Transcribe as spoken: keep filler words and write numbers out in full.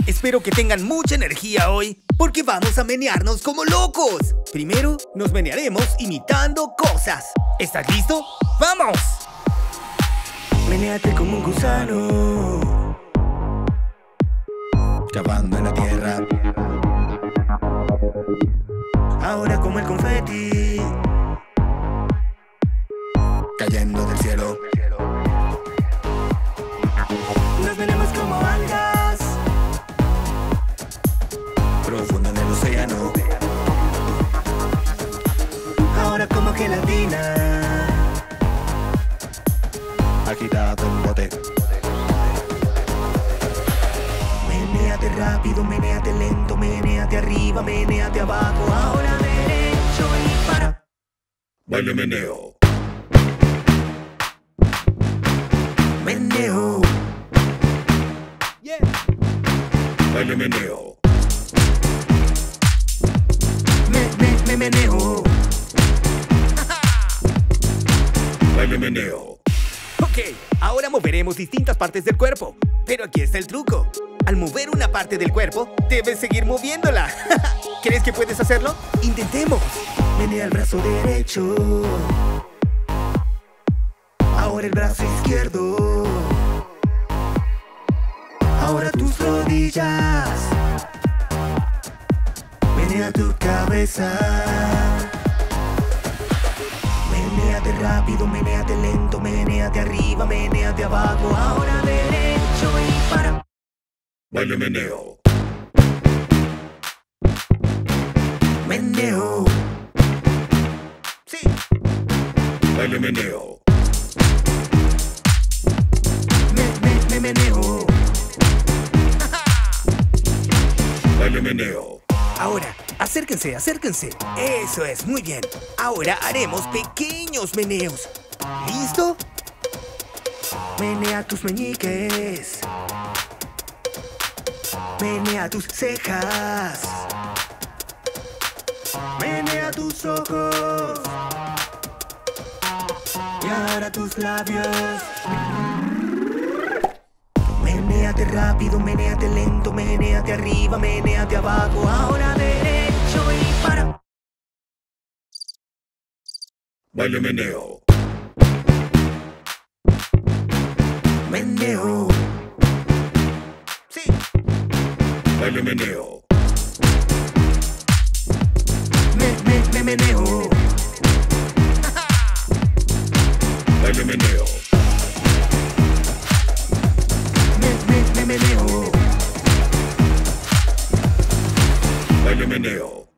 Espero que tengan mucha energía hoy, porque vamos a menearnos como locos. Primero, nos menearemos imitando cosas. ¿Estás listo? ¡Vamos! Menéate como un gusano, cavando en la tierra. Ahora como el confeti, cayendo del cielo. Nos veremos como algas, profundo en el océano. Ahora como gelatina, agitado en bote. Menéate rápido, menéate lento, menéate arriba, menéate abajo. Ahora derecho y para. Baile meneo. Meneo. Yeah. Baile meneo. Me, me, me meneo. Baile meneo. Ok, ahora moveremos distintas partes del cuerpo. Pero aquí está el truco. Al mover una parte del cuerpo, debes seguir moviéndola. ¿Crees que puedes hacerlo? Intentemos. Menea el brazo derecho, ahora el brazo izquierdo, ahora tus rodillas, menea tu cabeza. Menéate rápido, menéate lento, menéate arriba, menéate abajo. Ahora derecho y para. Baile meneo. Meneo. Sí. Baile meneo. Me, me, me meneo. Baile meneo. Ahora, acérquense, acérquense. Eso es, muy bien. Ahora haremos pequeños meneos. ¿Listo? Menea tus meñiques, menea tus cejas, menea tus ojos y ahora tus labios. Menéate rápido, menéate lento, menéate arriba, menéate abajo. Ahora derecho y para. Baile meneo. Meneo. Sí. Baile meneo. Me, me, me meneo. Baile meneo. Me, me, me meneo. Baile meneo.